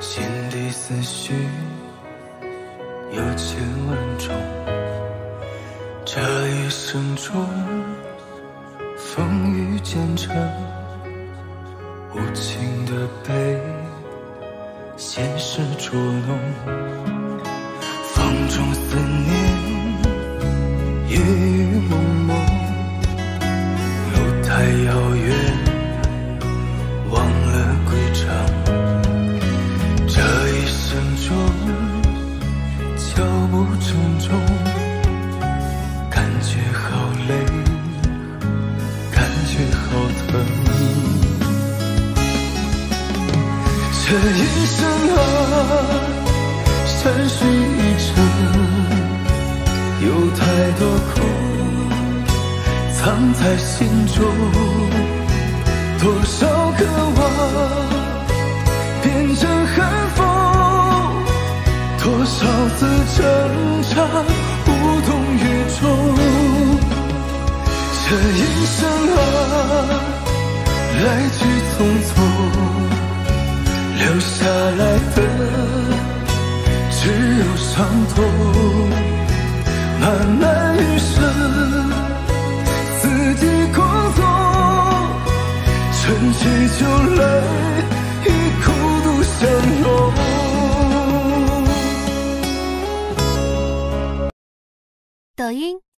心底思绪有千万种，这一生中风雨兼程，无情的被现实捉弄，风中思念夜雨蒙蒙，路太遥远忘了归程，这一生中脚步沉重，感觉好累，感觉好疼。这一生啊，山水一程，有太多苦藏在心中，多少渴望变成寒风，多少次挣扎无动于衷。这一生啊，来去匆匆，留下来的只有伤痛。漫漫余生，四季空空，春去秋来，与孤独相拥。 抖音